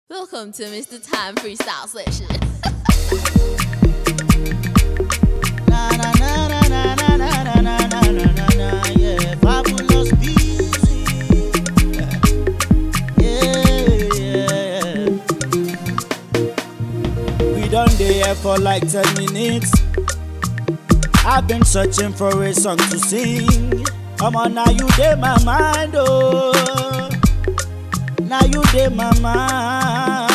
Welcome to Mr.Time Freestyle Session. Na na na na na na na na na na na na, yeah. Fabulous Pizzy, yeah. We done there for like 10 minutes. I've been searching for a song to sing. Come on, now you dey my mind, oh. Now you dey my mind.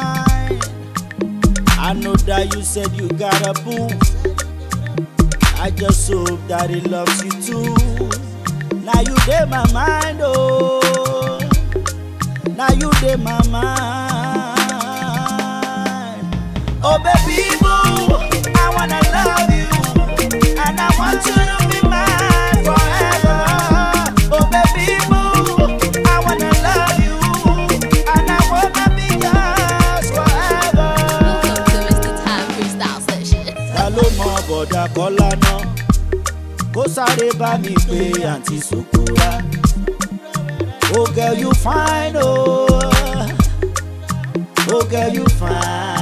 I know that you said you got a boo. I just hope that he loves you too. Now you dey my mind, oh. Now you dey my mind. Oh baby boo, I wanna love you, and I want you to be mine forever. Oh baby boo, I wanna love you, and I wanna be yours forever. Welcome to Mr.Time Freestyle Session. Hello, my brother, Colano. Go sáré bá mi pé Aunty Sukura. Oh girl, you fine, oh. Oh girl, you fine.